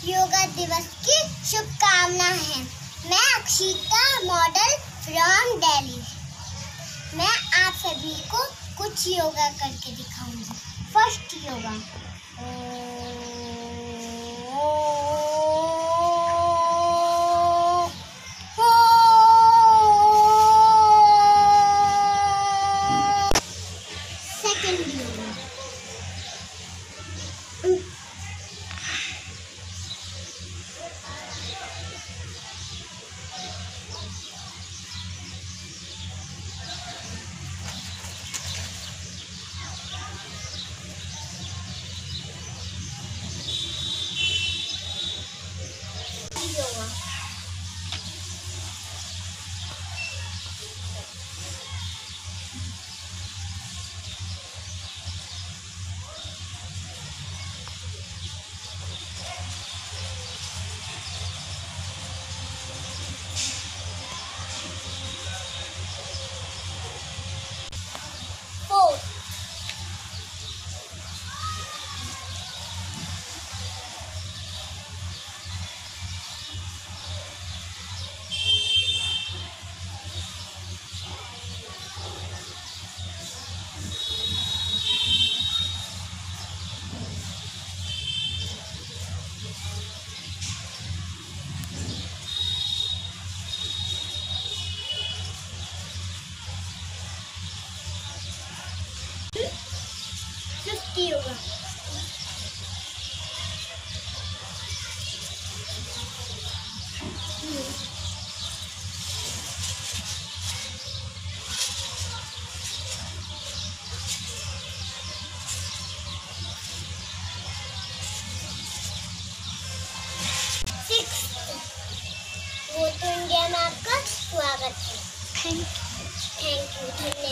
योगा दिवस की शुभकामनाएं हैं। मैं अक्षिता मॉडल फ्रॉम दिल्ली। मैं आप सभी को कुछ योगा करके दिखाऊंगी। First yoga, second yoga, fifth yoga, वो तो इंडिया में आपका स्वागत है। थैंक यू, धन्यवाद।